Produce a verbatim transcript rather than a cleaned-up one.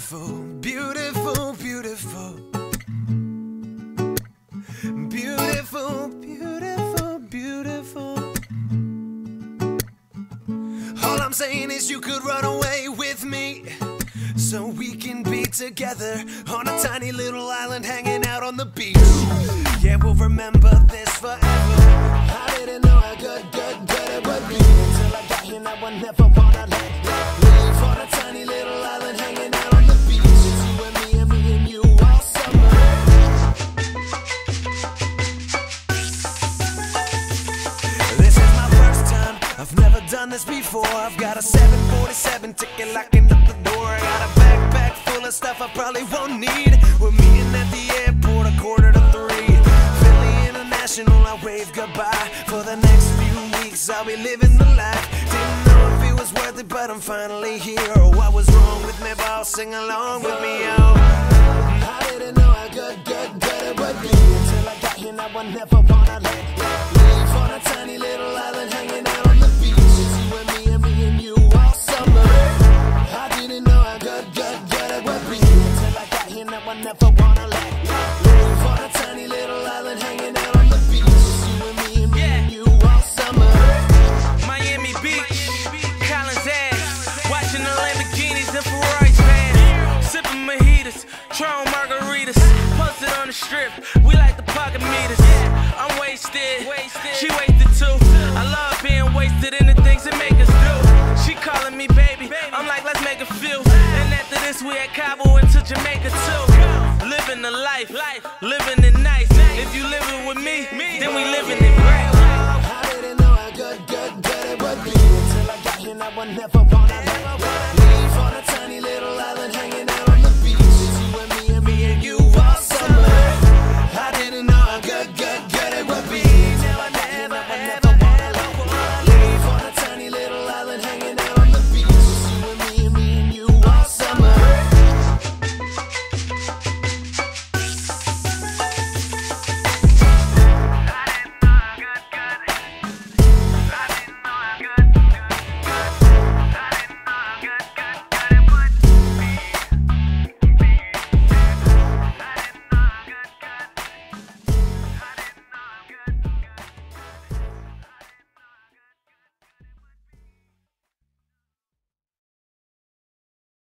beautiful, beautiful, beautiful. Beautiful, beautiful, beautiful. All I'm saying is you could run away with me, so we can be together on a tiny little island hanging out on the beach. Yeah, we'll remember this forever. I didn't know how good, good, good it would be until I got here. Now I never wanna let leave on a tiny little island hanging out on the beach. It's you and me and me and you all summer. This is my first time, I've never done this before. I've got a seven forty-seven ticket locking up the door. I got a backpack full of stuff I probably won't need. We're meeting at the airport a quarter to three. Philly International, I wave goodbye. For the next few weeks I'll be living the life. Didn't know if it was worth it, but I'm finally here. Oh, what was wrong with me, boss? Sing along with me, yo. I didn't know how good, good, good it would be until I got here. Now I never wanna let leave on a tiny little island hanging out on the beach. It's you and me and me and you all summer. I didn't know how good, good, good it would be until I got here. Now I never wanna let leave on a tiny little island hanging out on the beach. It's you and me and me and you all summer. Miami Beach, Collins Ave, watching the Lamborghinis and Ferraris pass, sipping mojitos, Tron margaritas, posted on the strip. We like the pocket meters. I'm wasted, she wasted too. I love being wasted in the things that make us do. She calling me baby, I'm like let's make a few. And after this we at Cabo and to Jamaica too. Living the life, living it nice. If you living with me, then we living it right. I didn't know how good, good, good it would be until I got here. Now I never wanna